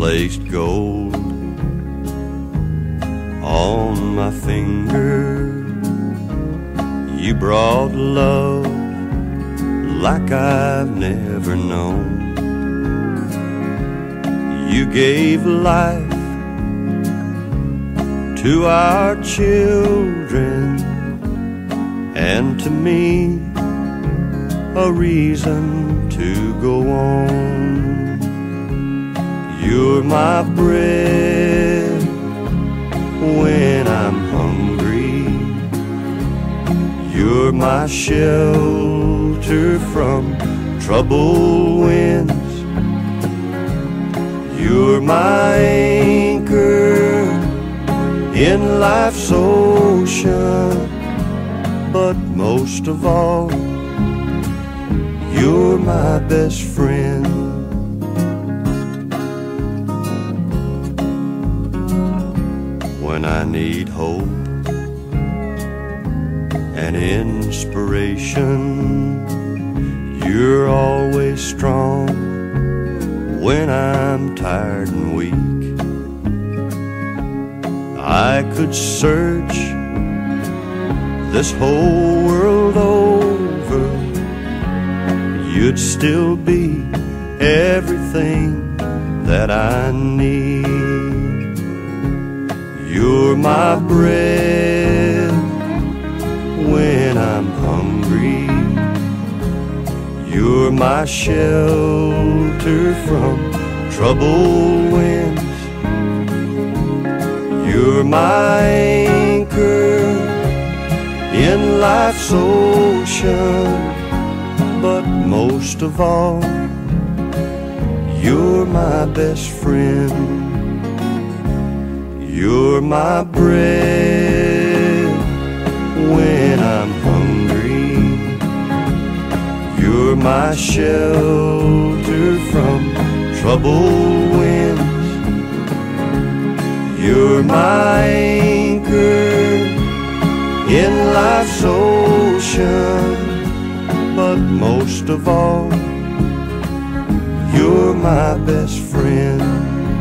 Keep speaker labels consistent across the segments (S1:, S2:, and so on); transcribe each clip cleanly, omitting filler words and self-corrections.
S1: placed gold on my finger. You brought love like I've never known. You gave life to our children, and to me a reason to go on. You're my bread when I'm hungry. You're my shelter from troubled winds. You're my anchor in life's ocean. But most of all, you're my best friend. When I need hope and inspiration, you're always strong. When I'm tired and weak, I could search this whole world over, you'd still be everything that I need. You're my bread when I'm hungry. You're my shelter from troubled winds. You're my anchor in life's ocean. But most of all, you're my best friend. You're my bread when I'm hungry. You're my shelter from troubled winds. You're my anchor in life's ocean. But most of all, you're my best friend.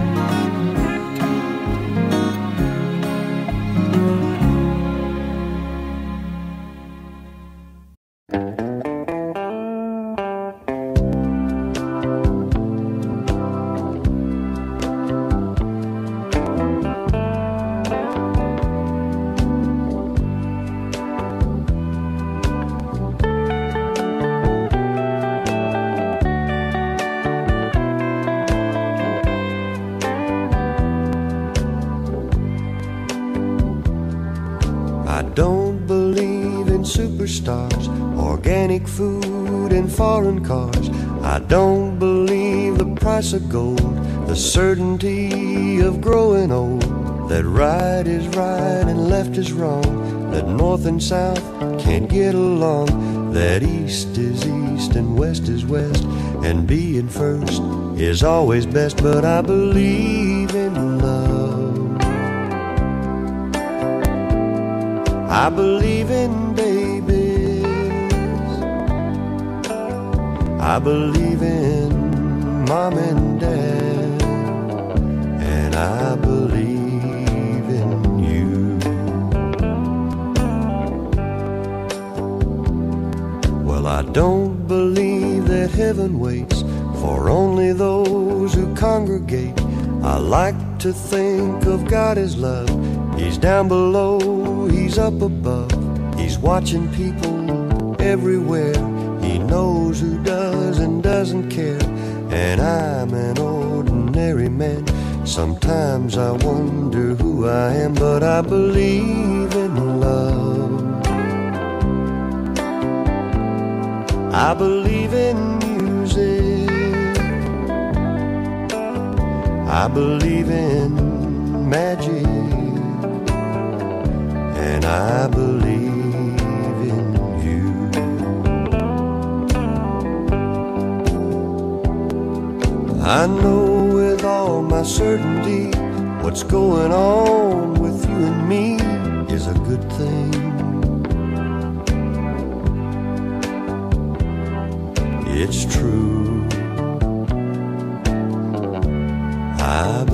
S1: I don't believe in superstars, organic food and foreign cars. I don't believe the price of gold, the certainty of growing old, that right is right and left is wrong, that north and south can't get along, that east is east and west is west, and being first is always best. But I believe in love. I believe in babies. I believe in mom and dad. And I believe in you. Well, I don't believe that heaven waits for only those who congregate. I like to think of God as love. He's down below, He's up above. He's watching people everywhere. He knows who does and doesn't care. And I'm an ordinary man. Sometimes I wonder who I am, but I believe in love. I believe in music. I believe in magic. And I believe in you. I know with all my certainty what's going on with you and me is a good thing. It's true. I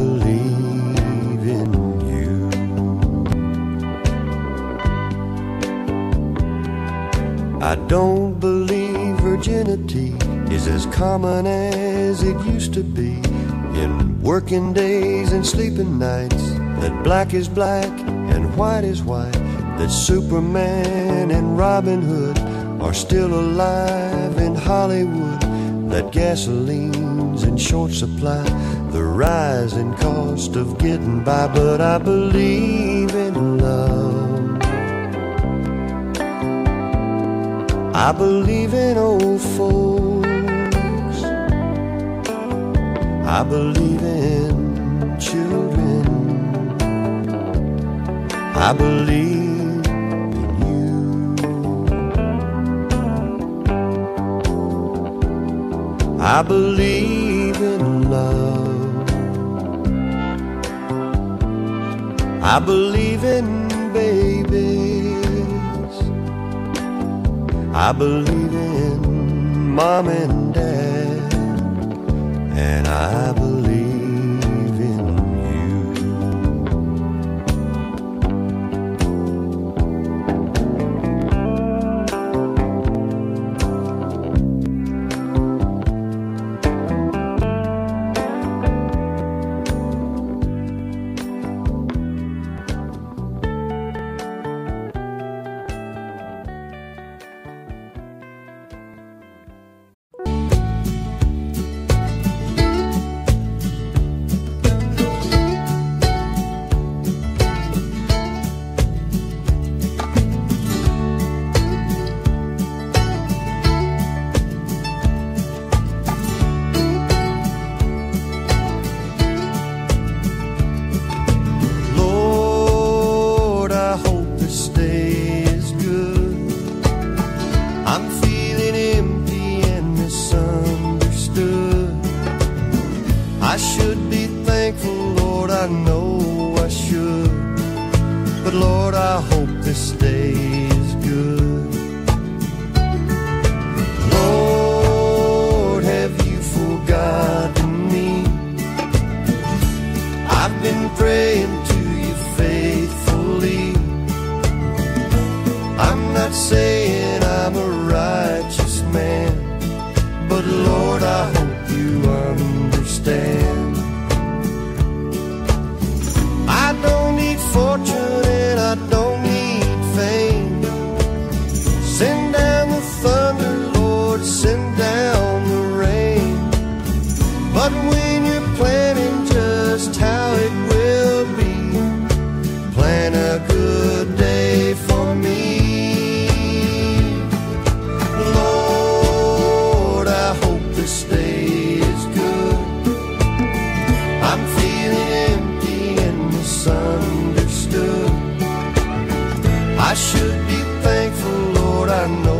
S1: I don't believe virginity is as common as it used to be. In working days and sleeping nights, that black is black and white is white, that Superman and Robin Hood are still alive in Hollywood, that gasoline's in short supply, the rising cost of getting by. But I believe in love, I believe in old folks, I believe in children, I believe in you. I believe in love, I believe in babies, I believe in mom and dad, and I believe in you. I should be thankful, Lord, I know I should, but Lord, I hope this day is good. Lord, have you forgotten me? I've been praying to you faithfully. I'm not saying I'm a righteous man, but Lord, I hope you understand. I don't need fortune and I don't need fame. Send down the thunder, Lord, send down the rain. But when you're planning just how it will be, plan a good day for me. Lord, I hope this day is good. I'm feeling empty and misunderstood. I should be thankful, Lord, I know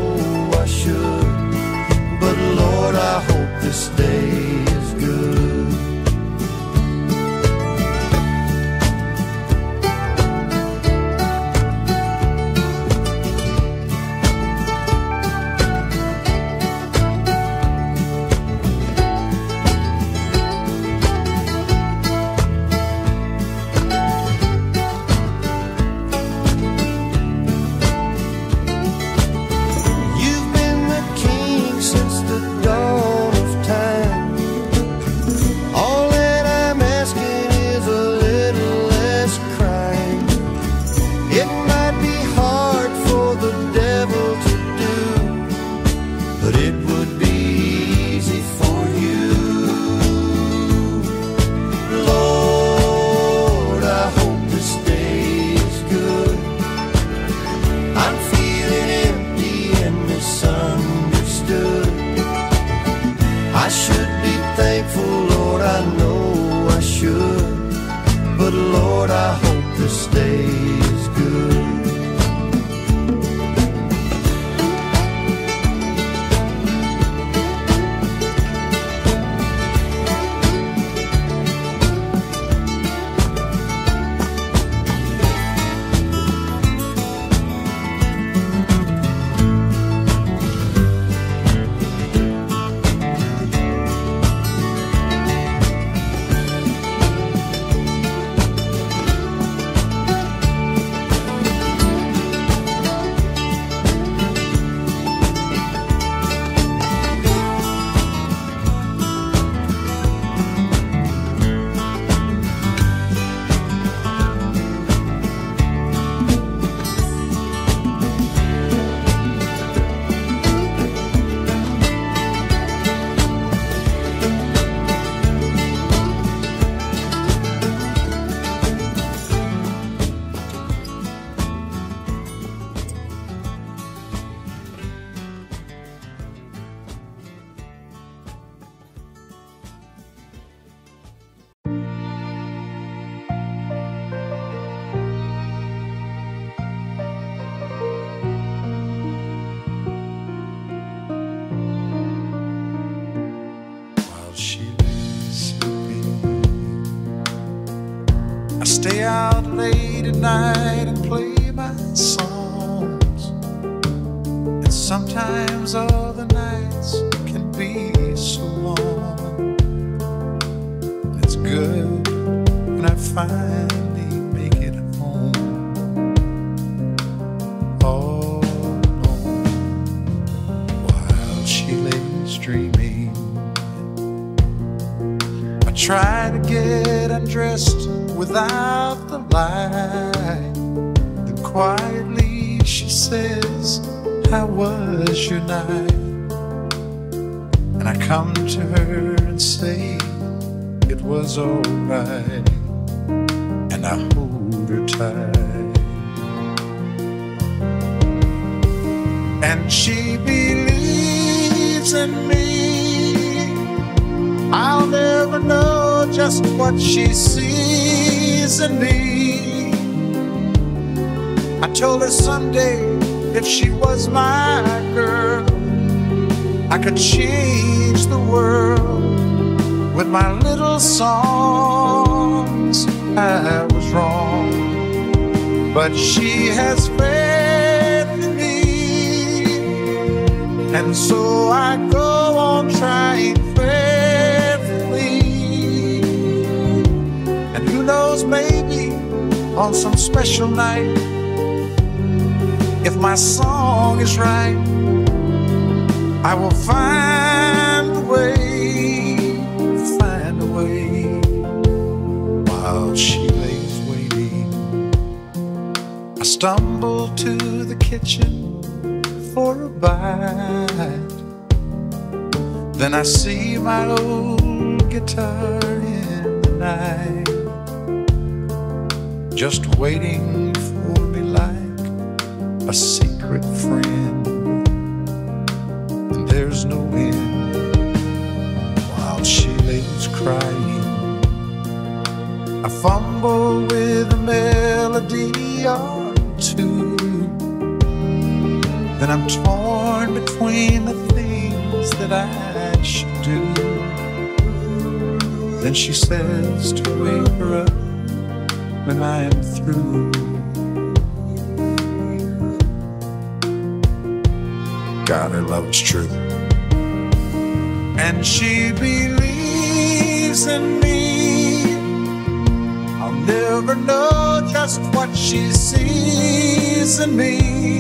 S2: stay out late at night and play my songs. And sometimes all the nights can be so long. It's good when I finally make it home, all alone, while she lays dreaming. I try to get undressed without the light. Then quietly she says, "How was your night?" And I come to her and say, "It was alright." And I hold her tight. And she believes in me. I'll never know just what she sees in me. I told her someday if she was my girl, I could change the world with my little songs. I was wrong, but she has faith in me, and so I go on trying faithfully. And who knows, maybe on some special night, if my song is right, I will find a way, while she lays waiting. I stumble to the kitchen for a bite. Then I see my old guitar in the night, just waiting for me like a secret friend. And there's no end while she lays crying. I fumble with a melody or two, then I'm torn between the things that I should do. Then she says to wake her up when I am through. God, her love is true. And she believes in me. I'll never know just what she sees in me.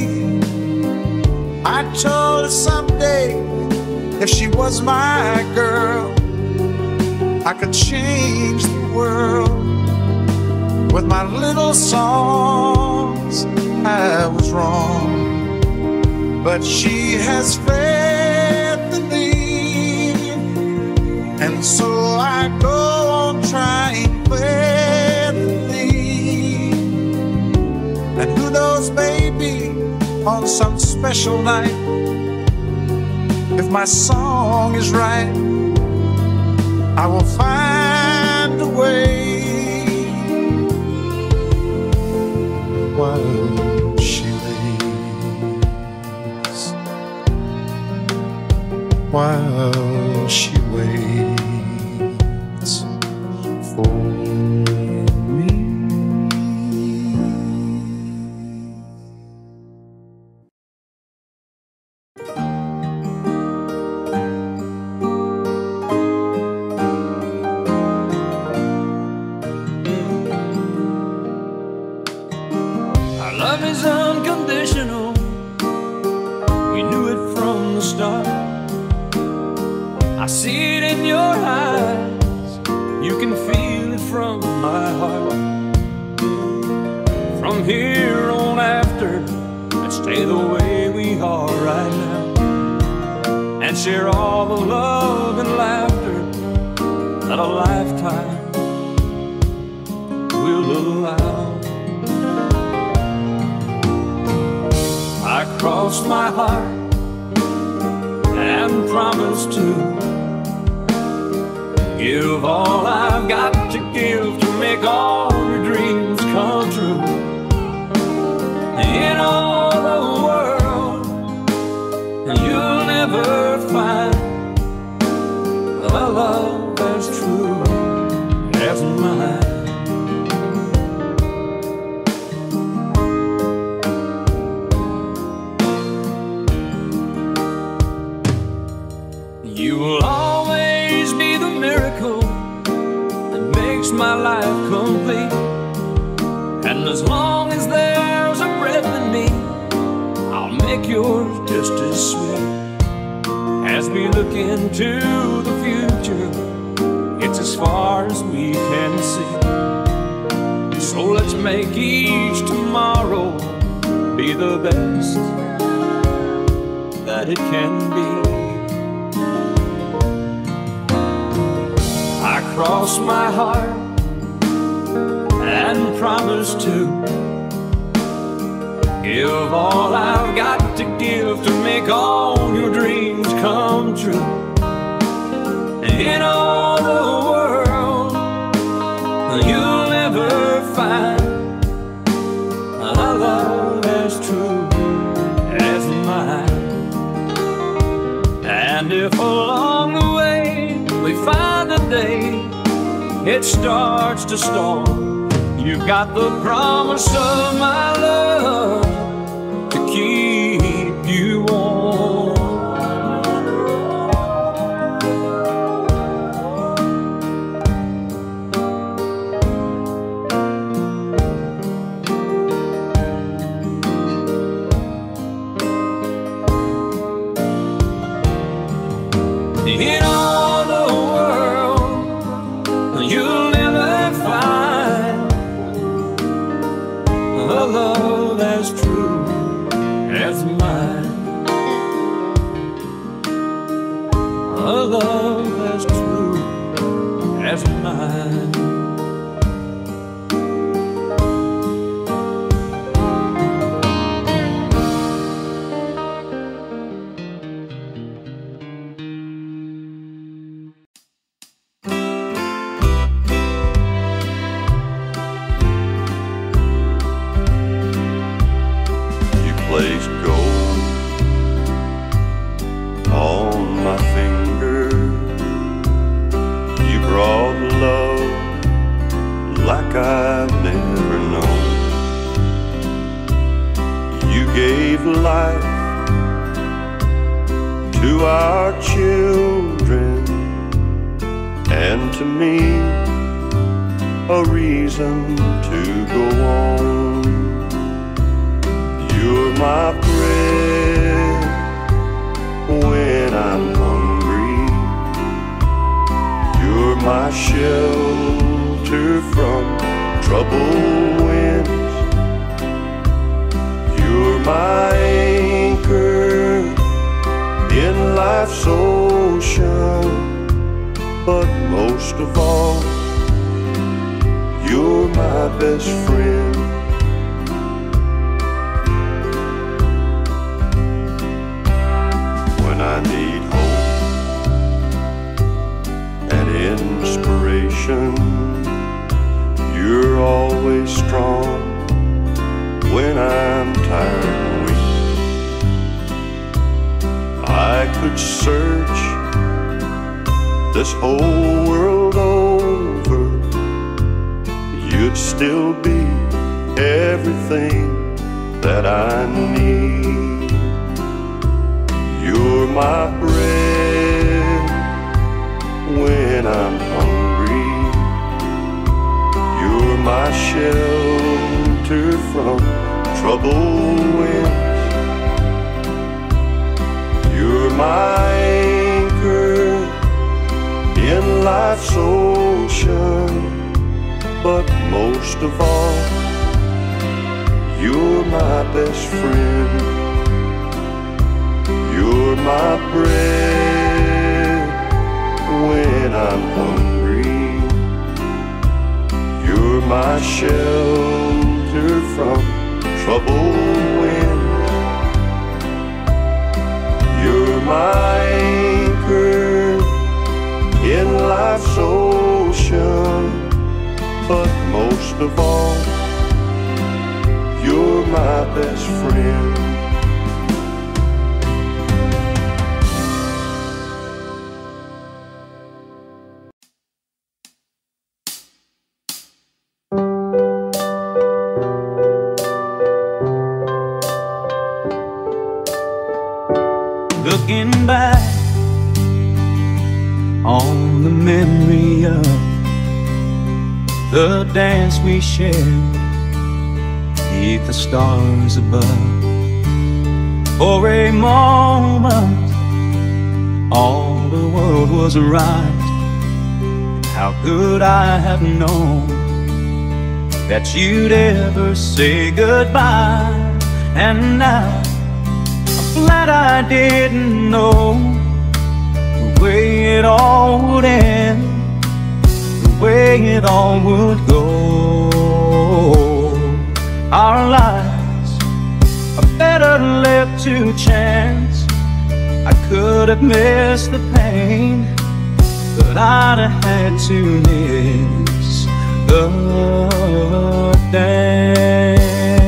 S2: I told her someday if she was my girl, I could change the world with my little songs. I was wrong, but she has faith in me, and so I go on trying faithfully. And who knows, maybe on some special night, if my song is right, I will find a way, while she lays, while she waits for me.
S3: Love is unconditional. We knew it from the start. I see it in your eyes. You can feel it from my heart. From here on after, let's stay the way we are right now, and share all the love and laughter that a lifetime will allow. I crossed my heart and promised to give all I've got to give to make all your dreams come true. In all the world, you'll never find a love as true as mine. You will always be the miracle that makes my life complete. And as long as there's a breath in me, I'll make yours just as sweet. As we look into the future, it's as far as we can see. So let's make each tomorrow be the best that it can be. I cross my heart and promise to give all I've got to give to make all your dreams come true. In all the world, you'll never find a love as true as mine. And if along the way we find a day it starts to storm, you've got the promise of my love to keep you warm. In all the world, you'll never find a love as true as mine. A love as true as mine.
S1: Placed gold on my finger. You brought love like I've never known. You gave life to our children, and to me a reason to go on. You're my bread when I'm hungry. You're my shelter from troubled winds. You're my anchor in life's ocean. But most of all, you're my best friend. I need hope and inspiration. You're always strong when I'm tired and weak. I could search this whole world over, you'd still be everything that I need. You're my bread when I'm hungry. You're my shelter from troubled winds. You're my anchor in life's ocean. But most of all, you're my best friend. You're my bread when I'm hungry. You're my shelter from troubled winds. You're my anchor in life's ocean. But most of all, you're my best friend.
S3: Looking back on the memory of the dance we shared beneath the stars above. For a moment, all the world was right. How could I have known that you'd ever say goodbye? And now I'm glad I didn't know the way it all would end, the way it all would go. Our lives are better left to chance. I could have missed the pain, but I'd have had to miss the dance.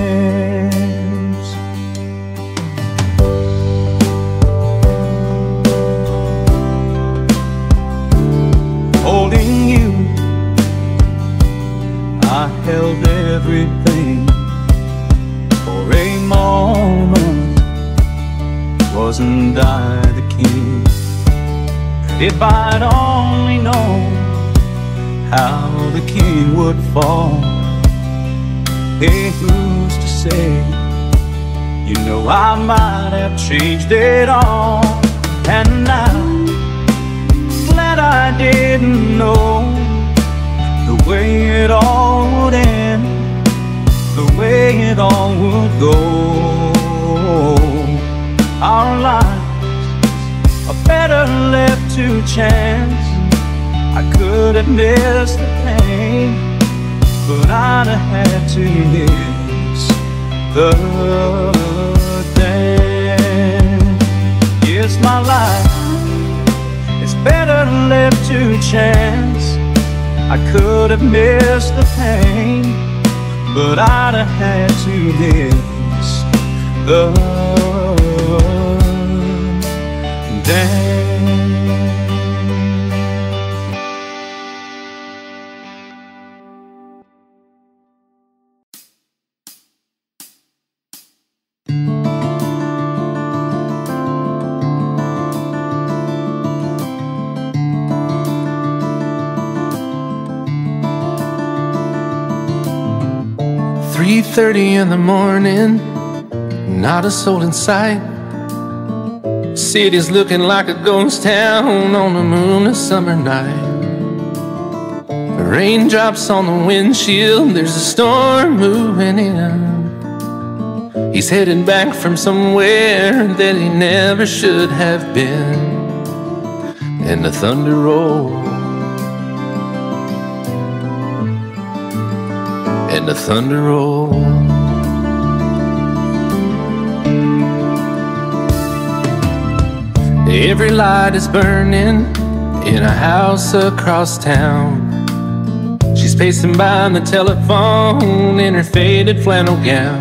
S3: Holding you, I held everything. For a moment, wasn't I the king? If I'd only known how the king would fall. Hey, who's to say? You know I might have changed it all. And now, glad I didn't know the way it all would end, the way it all would go. Our lives are better left to chance. I could have missed the pain, but I'd have had to miss the dance. Yes, my life is better left to chance. I could have missed the pain, but I'd have had to miss the dance.
S4: 3:30 in the morning, not a soul in sight. City's looking like a ghost town on a moonless summer night. Raindrops on the windshield, there's a storm moving in. He's heading back from somewhere that he never should have been. And the thunder rolls, and the thunder rolls. Every light is burning in a house across town. She's pacing by the telephone in her faded flannel gown,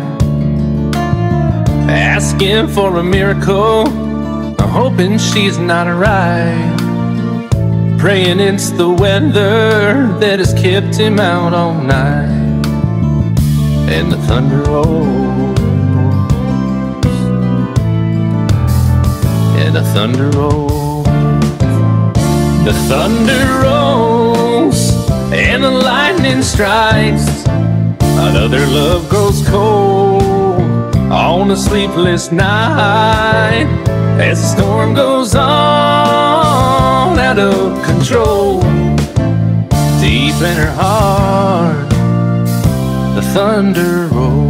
S4: asking for a miracle, hoping she's not right, praying it's the weather that has kept him out all night. And the thunder rolls, and the thunder rolls. The thunder rolls, and the lightning strikes. Another love grows cold on a sleepless night, as the storm goes on out of control. Deep in her heart, the thunder rolls.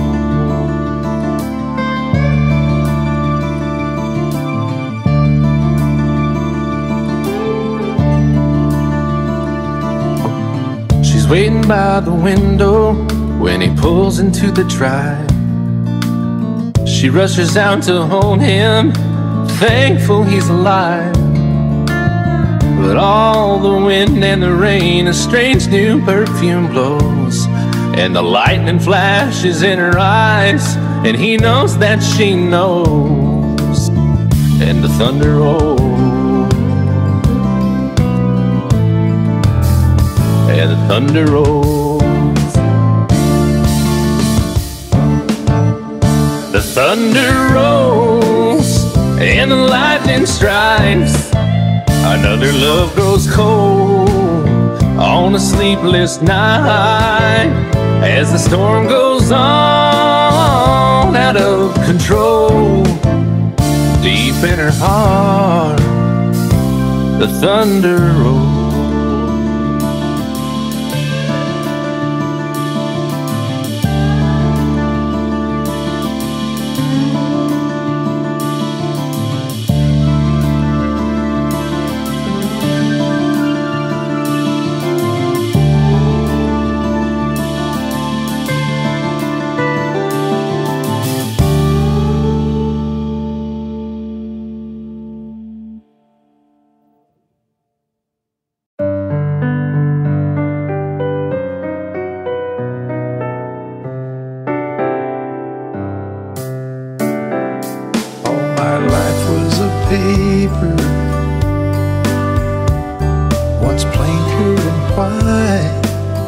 S4: She's waiting by the window when he pulls into the drive. She rushes out to hold him, thankful he's alive. But all the wind and the rain, a strange new perfume blows, and the lightning flashes in her eyes, and he knows that she knows. And the thunder rolls, and the thunder rolls. The thunder rolls, and the lightning strikes. Another love grows cold on a sleepless night as the storm goes on out of control. Deep in her heart, the thunder rolls.
S2: Paper, once plain, pure and white,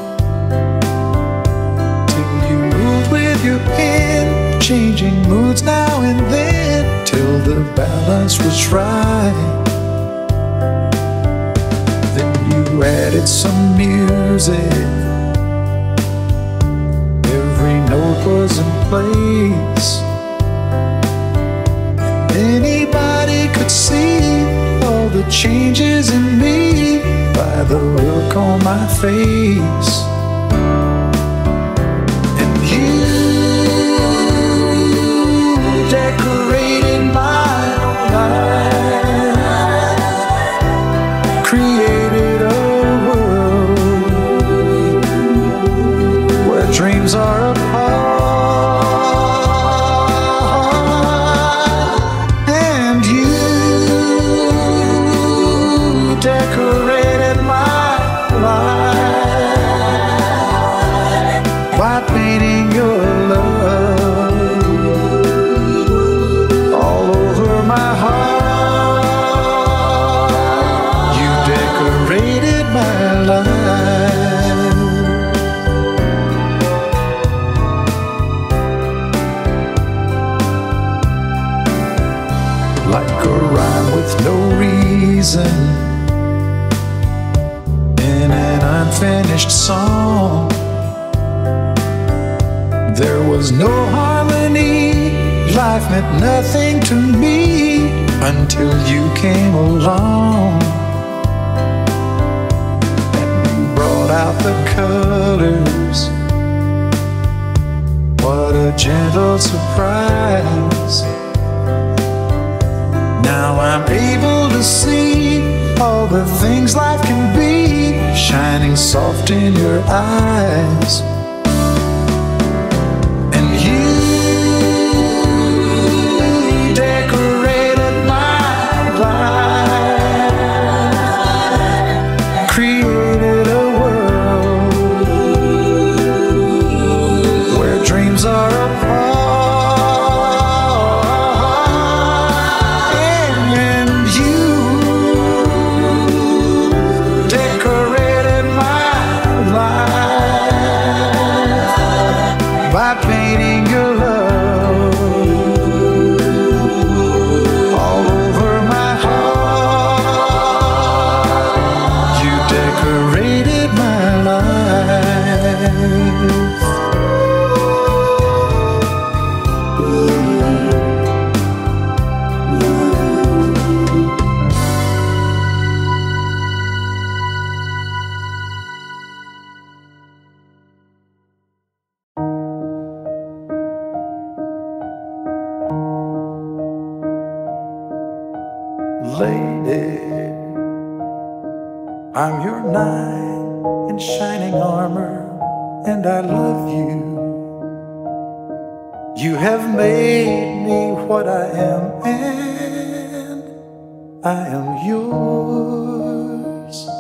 S2: till you moved with your pen, changing moods now and then, till the balance was right. Then you added some music, every note was in place. Anybody could see all the changes in me by the look on my face. And you decorated my life, created a world where dreams are apart. Decorated my life by painting your love all over my heart. You decorated my life. Like a rhyme with no reason in an unfinished song, there was no harmony. Life meant nothing to me until you came along. And you brought out the colors. What a gentle surprise. Now I'm able to see all the things life can be, shining soft in your eyes. And you decorated my life, created a world where dreams are apart. By painting your love all over my heart, you decorated my life. Lady, I'm your knight in shining armor, and I love you. You have made me what I am, and I am yours.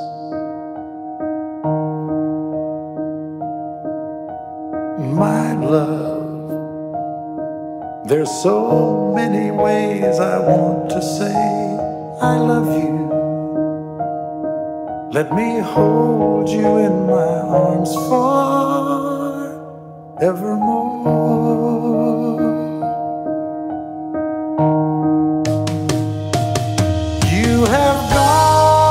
S2: My love, there's so many ways I want to say I love you. Let me hold you in my arms forevermore. You have gone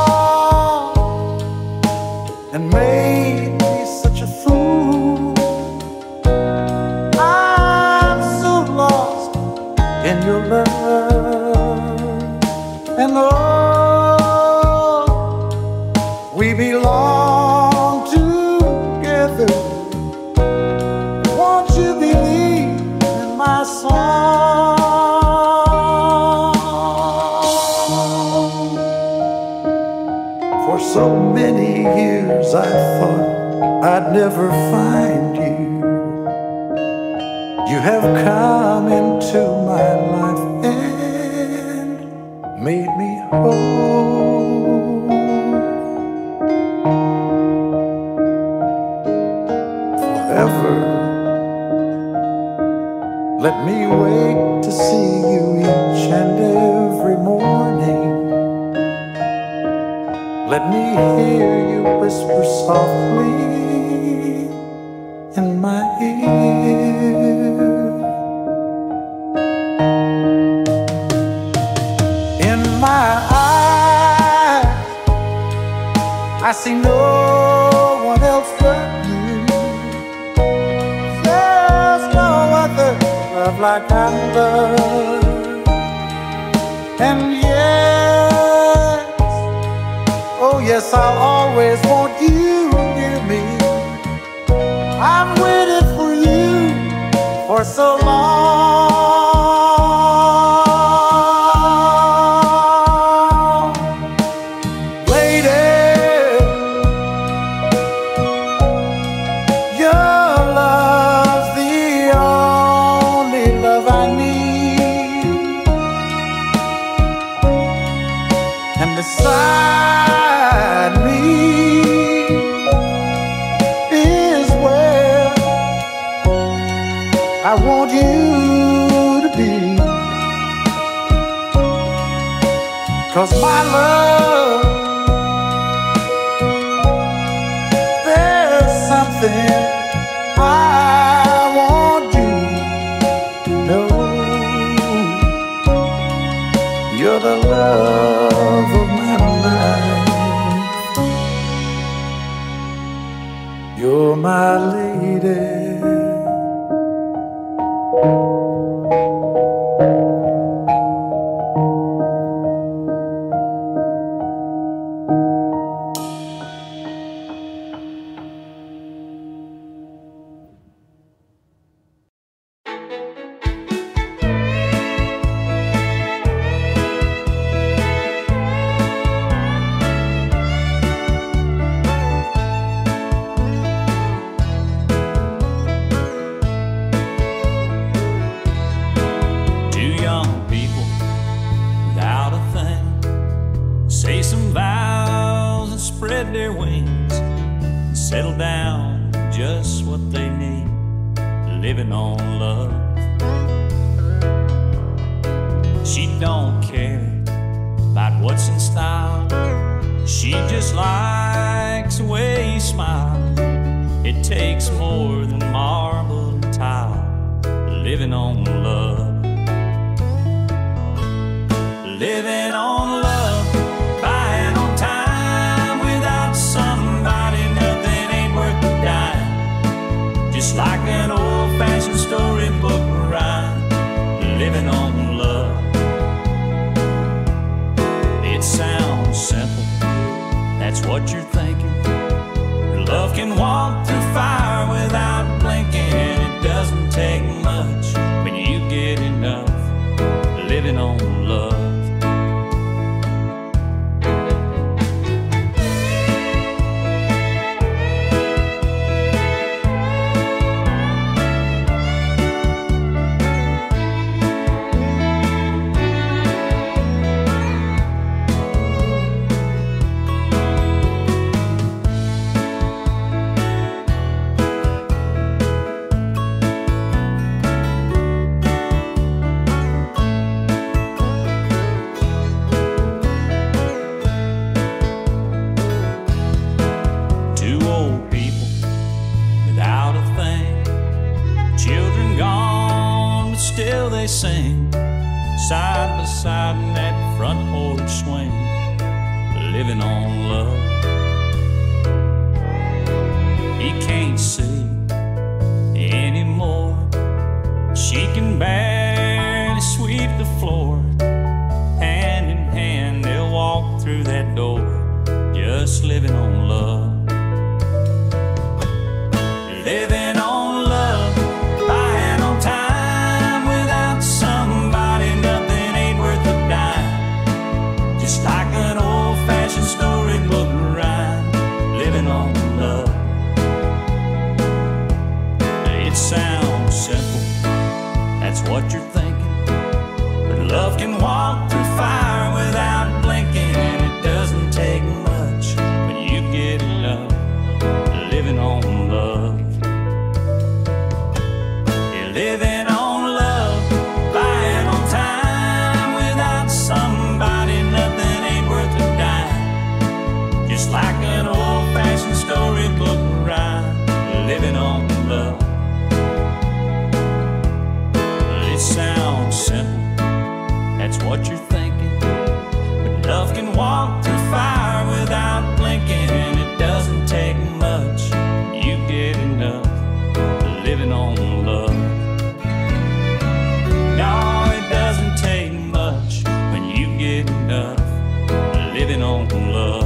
S2: old, we belong together. Won't you believe in my song? For so many years I thought I'd never find you. You have come into my life and made me whole. Forever, let me wait to see you each and every morning. Let me hear you whisper softly in my ear. In my eyes, I see no one else but you. There's no other love like I love. And yes, oh yes, I'll always want you near me. I've waited for you for so long. Lady, your love's the only love I need. And beside me is where I want you to be. 'Cause my love, there's something I want you to know. You're the love of my life. You're my lady.
S3: Settle down, just what they need, living on love. She don't care about what's in style. She just likes the way you smile. It takes more than marble and tile, living on love. Living on love, buying on time. Without somebody, nothing ain't worth a dime. Just like an old-fashioned storybook rhyme, living on love. It sounds simple, that's what you're thinking. Love can walk through fire without blinking. It doesn't take much when you get enough, living on love. Still they sing side by side in that front porch swing, living on love. He can't see anymore. She can barely sweep the floor. Hand in hand Love can walk through fire without blinking, and it doesn't take much. You get enough living on love. No, it doesn't take much when you get enough living on love.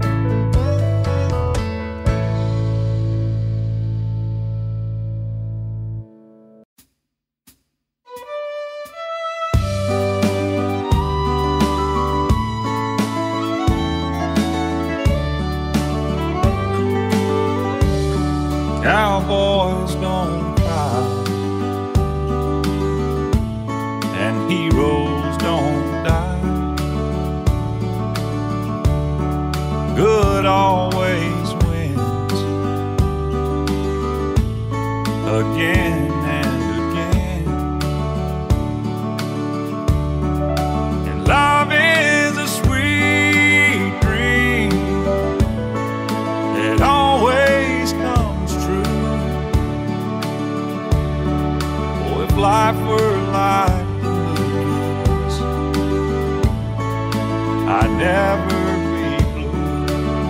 S2: Cowboys don't cry, and heroes don't die. Good always wins, again and again. And love is a sweet dream that always comes true. Oh, if life were like the movies, I'd never be blue.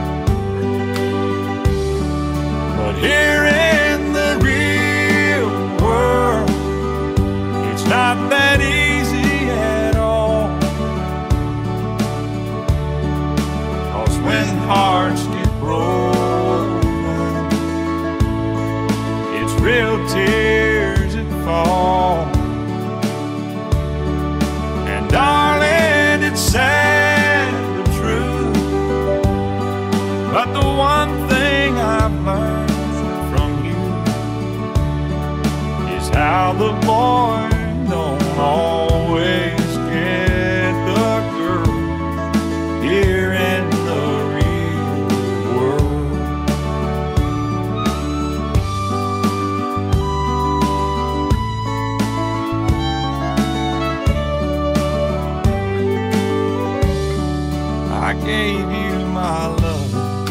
S2: But here in the real world, it's not that easy at all. 'Cause when hearts get broken, it's real tears that fall. And darling, it's sad but true, but the one thing I've learned from you is how the boy don't always get the girl here in the real world. I gave you my love,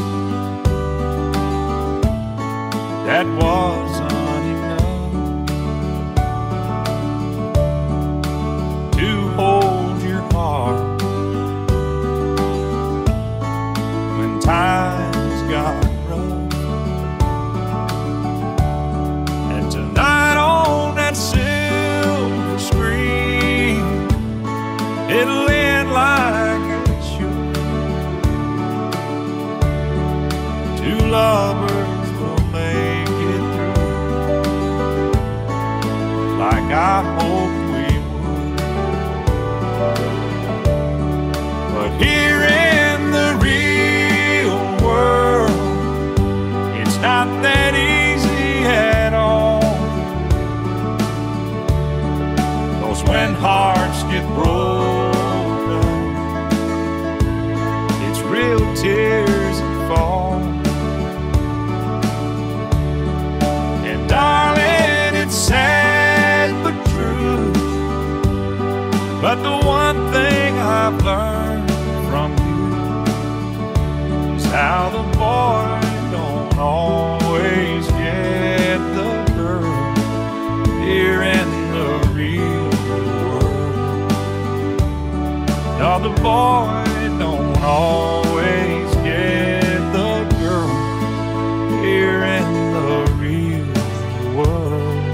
S2: that wasn't enough to hold your heart when times got rough. And tonight on that silver screen, it'll end like it should. Two lovers will make it through, like I hoped we would. But here in the real world, it's not that easy at all. 'Cause when hearts get broken, it's real tears that fall. And darling, it's sad but true, but the one thing I've learned from you is how the boy don't always get the girl here in the real world. No, the boy don't always get the girl here in the real world.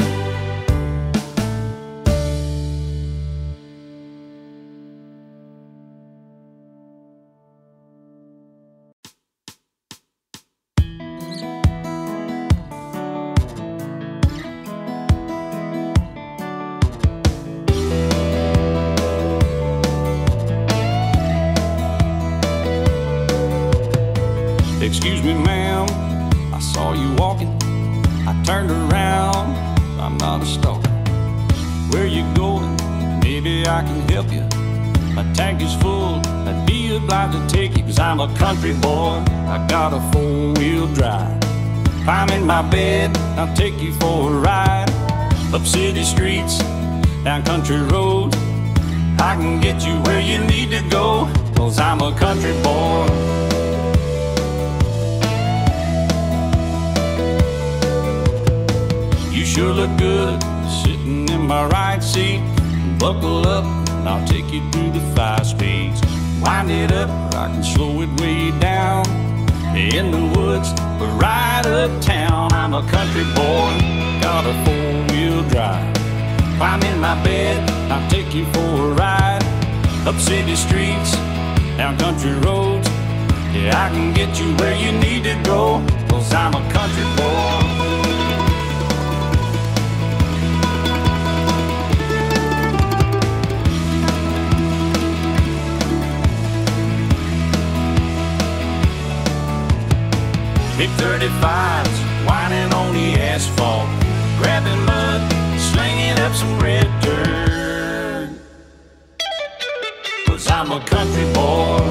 S3: Excuse me, ma'am, I saw you walking. I turned around, I'm not a stalker. Where you going? Maybe I can help you. My tank is full, I'd be obliged to take you, 'cause I'm a country boy, I got a 4-wheel drive. Climb in my bed, I'll take you for a ride. Up city streets, down country roads, I can get you where you need to go, 'cause I'm a country boy. You sure look good sitting in my right seat. Buckle up and I'll take you through the 5 speeds. wind it up, or I can slow it way down. In the woods, or right uptown. I'm a country boy, got a four-wheel drive. Climb in my bed, I'll take you for a ride. Up city streets, down country roads. Yeah, I can get you where you need to go, 'cause I'm a country boy. Big 35s, whining on the asphalt, grabbing mud, slinging up some red dirt. 'Cause I'm a country boy.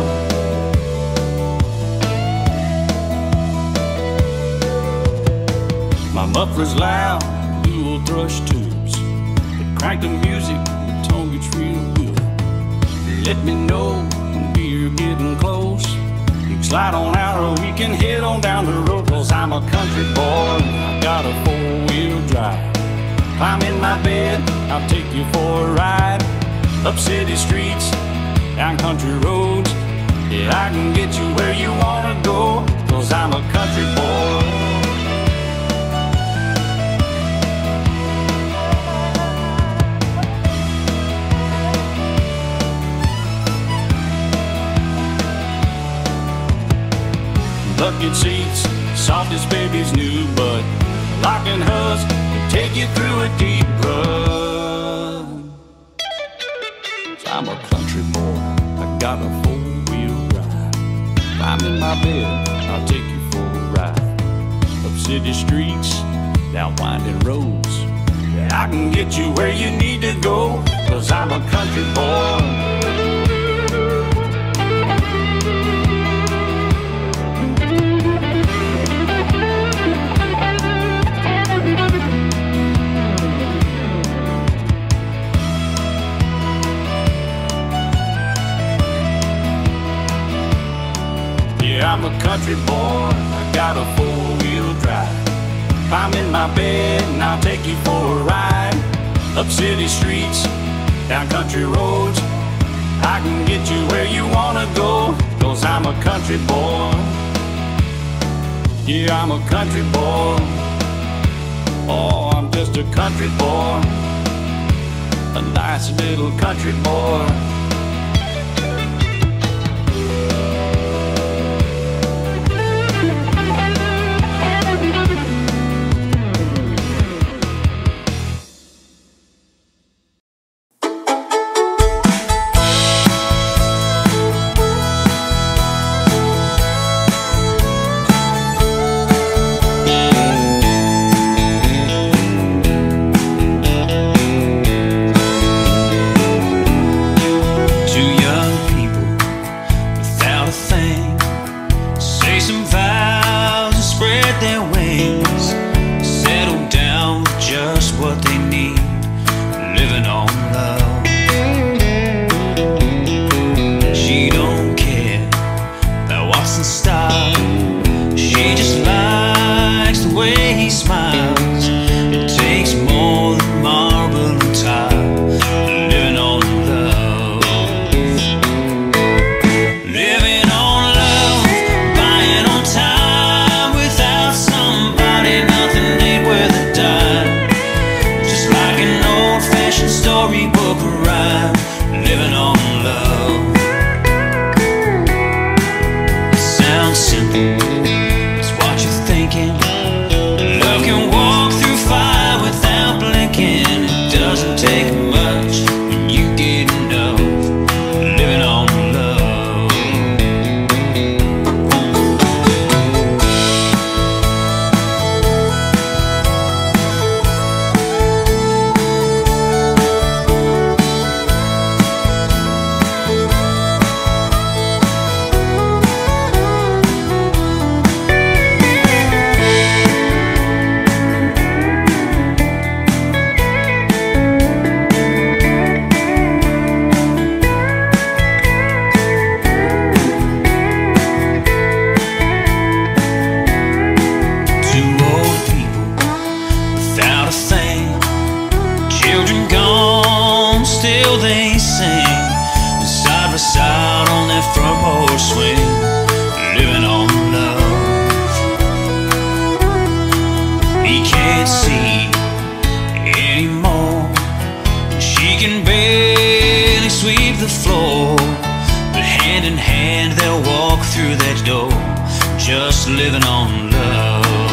S3: My muffler's loud, dual thrush tubes. They crank the music, the tone gets real good. Let me know when we're getting close. Slide on out or we can head on down the road, 'cause I'm a country boy, I got a four-wheel drive. Climb in my bed, I'll take you for a ride. Up city streets, down country roads. Yeah, I can get you where you wanna go, 'cause I'm a country boy. Bucket seats, soft as baby's new butt. Locking hoods can take you through a deep rut. I'm a country boy, I got a four-wheel drive. I'm in my bed, I'll take you for a ride. Up city streets, down winding roads. Yeah, I can get you where you need to go, 'cause I'm a country boy. I'm a country boy, I got a four-wheel drive. I'm in my bed and I'll take you for a ride. Up city streets, down country roads. I can get you where you wanna go, 'cause I'm a country boy. Yeah, I'm a country boy. Oh, I'm just a country boy, a nice little country boy. just living on love.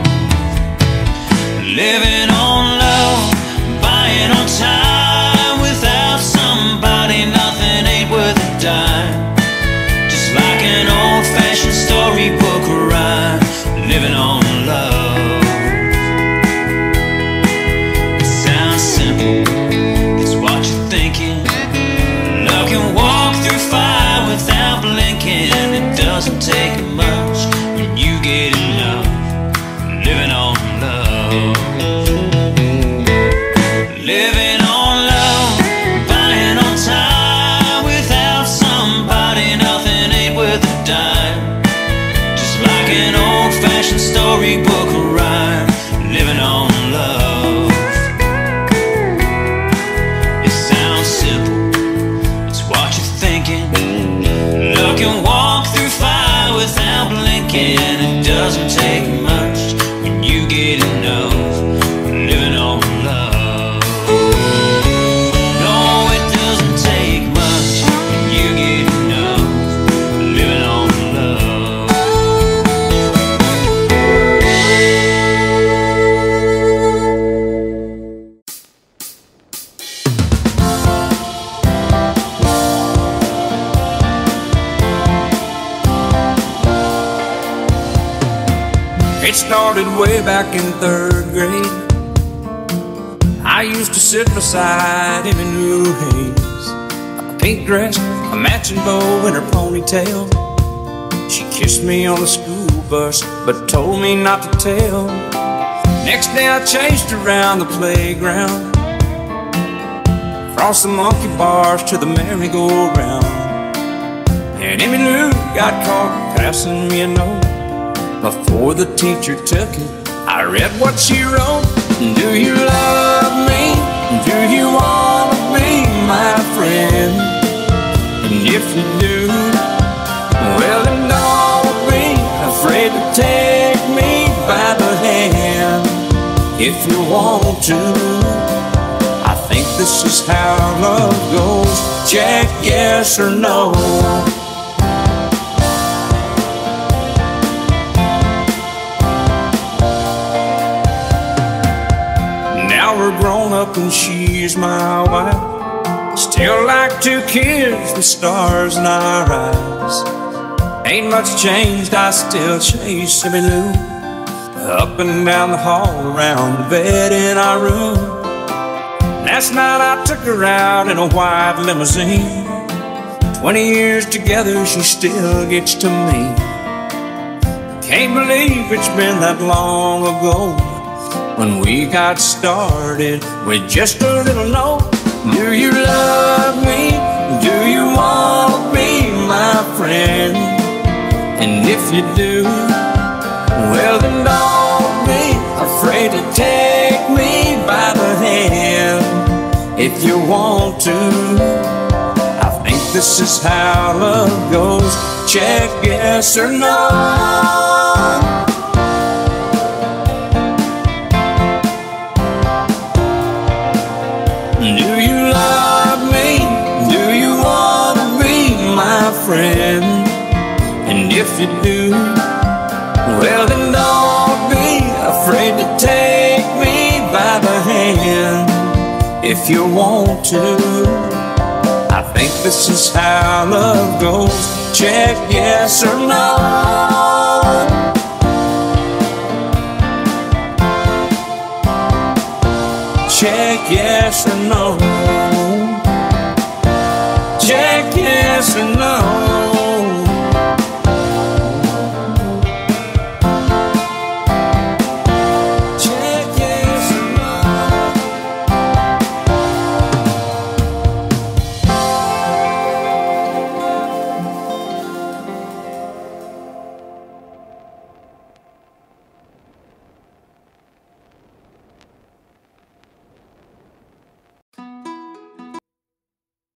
S3: Living on love, buying on time. Without somebody, nothing ain't worth a dime. Just like an old-fashioned storybook rhyme. Living on love. It sounds simple, it's what you're thinking. Love can walk through fire without blinking. It doesn't take much when you get enough. Living on love. Living on love, buying on time. Without somebody, nothing ain't worth a dime. Just like an old-fashioned storybook rhyme. Living on love. It sounds simple, it's what you're thinking. Love can walk through fire without blinking. It doesn't take much when you get enough. Living on love. No, it doesn't take much when you get enough. Living on love.
S5: It started way back in 3rd grade. I used to sit beside Emmy Lou Hayes, a pink dress, a matching bow in her ponytail. She kissed me on the school bus, but told me not to tell. Next day I chased her around the playground, across the monkey bars to the merry-go-round. And Emmy Lou got caught passing me a note. Before the teacher took it, I read what she wrote. Do you love me? Do you want to be my friend? And if you do, well then don't be afraid to take me by the hand. If you want to, I think this is how love goes. Check yes or no. We're grown up and she's my wife. Still like 2 kids with stars in our eyes. Ain't much changed, I still chase Emmy Lou up and down the hall, around the bed in our room. Last night I took her out in a white limousine. 20 years together, she still gets to me. Can't believe it's been that long ago when we got started with just a little note. Do you love me? Do you want to be my friend? And if you do, well then don't be afraid to take me by the hand. If you want to, I think this is how love goes. Check yes or no. Do you love me? Do you want to be my friend? And if you do, well then don't be afraid to take me by the hand. If you want to, I think this is how love goes. Check yes or no. Check yes or no. Check yes or no.